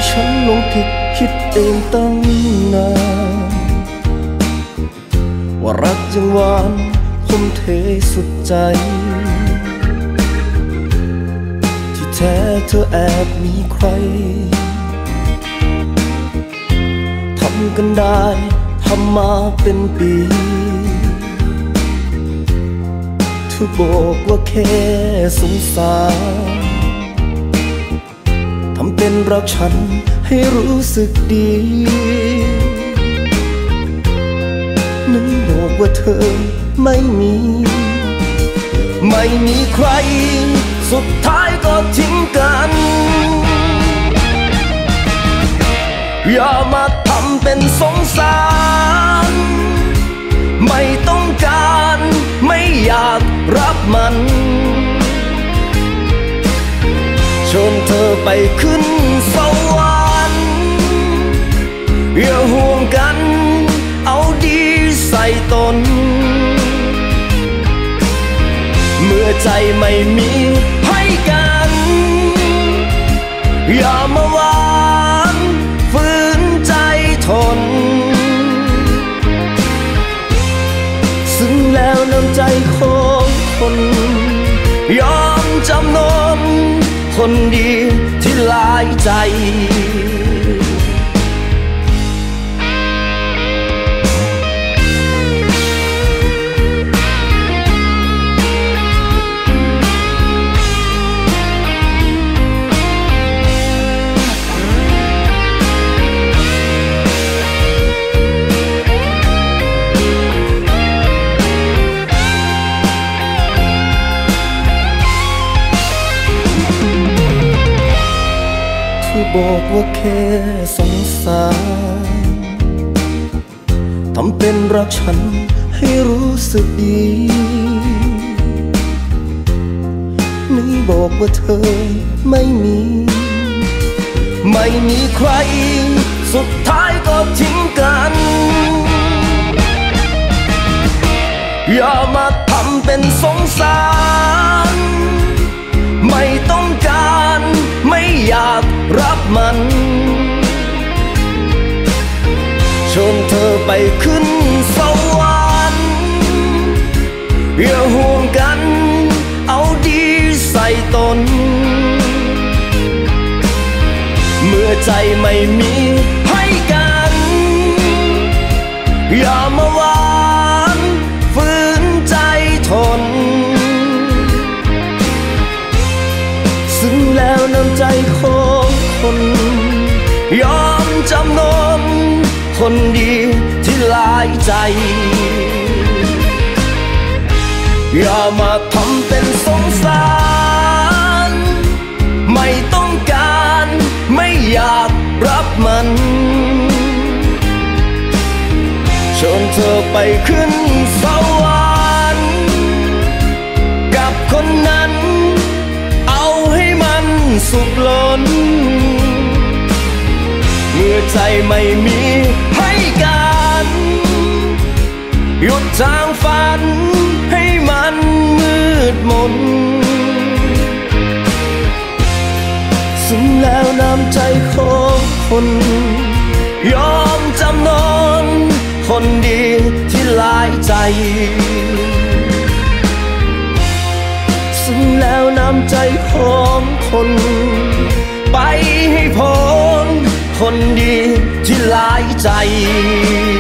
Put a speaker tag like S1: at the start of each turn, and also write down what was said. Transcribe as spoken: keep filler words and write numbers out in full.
S1: ฉันลงผิดคิดเองตั้งนานว่ารักยังหวานทุ่มเทสุดใจที่แท้เธอแอบมีใครทำกันได้ทำมาเป็นปีเธอบอกว่าแค่สงสารทำเป็นรักฉันให้รู้สึกดีนั้นบอกว่าเธอไม่มีไม่มีใครสุดท้ายก็ทิ้งกันอย่ามาทำเป็นสงสารไม่ต้องการไม่อยากรับมันเชิญเธอไปขึ้นสวรรค์อย่าห่วงกันเอาดีใส่ตนเมื่อใจไม่มีให้กันอย่ามาหวานฝืนใจทนซึ่งแล้วน้ำใจของคนยอมจำนนคนดีที่หลายใจบอกว่าแค่สงสารทำเป็นรักฉันให้รู้สึกดีนี่บอกว่าเธอไม่มีไม่มีใครสุดท้ายก็ทิ้งกันอย่ามาทำเป็นสงสารไม่ต้องการไม่อยากรับมันเชิญเธอไปขึ้นสวรรค์อย่าห่วงกันเอาดีใส่ตนเมื่อใจไม่มีให้กันอย่ามาหวานฝืนใจทนซึ่งแล้วน้ำใจของคนยอมจำนนคนดีที่หลายใจอย่ามาทำเป็นสงสารไม่ต้องการไม่อยากรับมันเชิญเธอไปขึ้นสวรรค์กับคนนั้นเอาให้มันสุขล้นเมื่อใจไม่มีให้กันหยุดทางฝันให้มันมืดมนซึ่งแล้วน้ำใจของคนยอมจำนนคนดีที่หลายใจซึ่งแล้วน้ำใจของคนไปให้พ้นคนดีที่หลายใจ